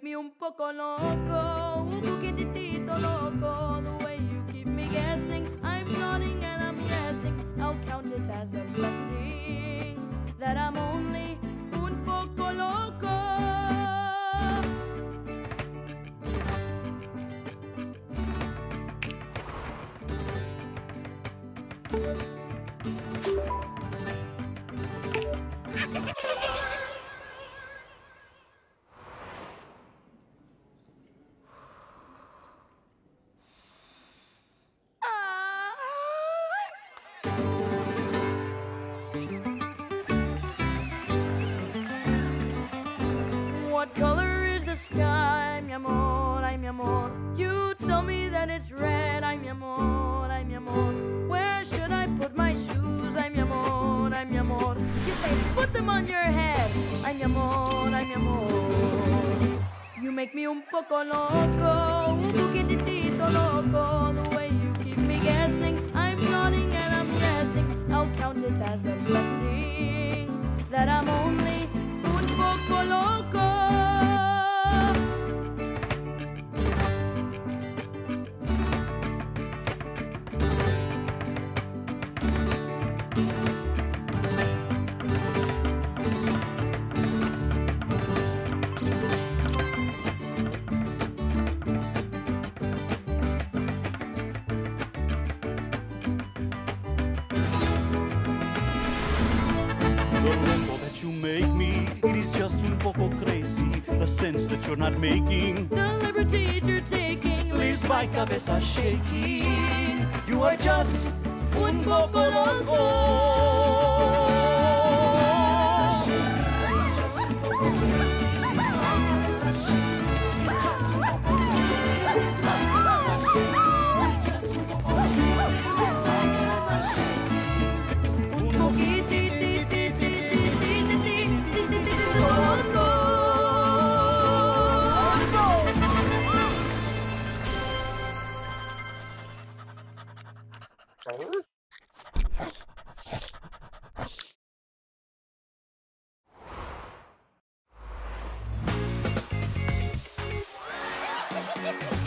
me un poco loco, un poquitito loco. The way you keep me guessing, I'm nodding and I'm yesing. I'll count it as a blessing that I'm only un poco loco. What color is the sky, mi amor, ay mi amor? You tell me that it's red, ay mi amor, ay mi amor. Where should I put my shoes, ay mi amor, ay mi amor? You say put them on your head, ay mi amor, ay mi amor. You make me un poco loco, un poquitito loco. The way you keep me guessing, I'm nodding and I'm yesing. I'll count it as a blessing that I'm only un poco loco. The rumble that you make me, it is just un poco crazy. The sense that you're not making, The liberties you're taking leaves my cabeza shaking. You are just un poco loco. un poquitito loco. Ha ha ha!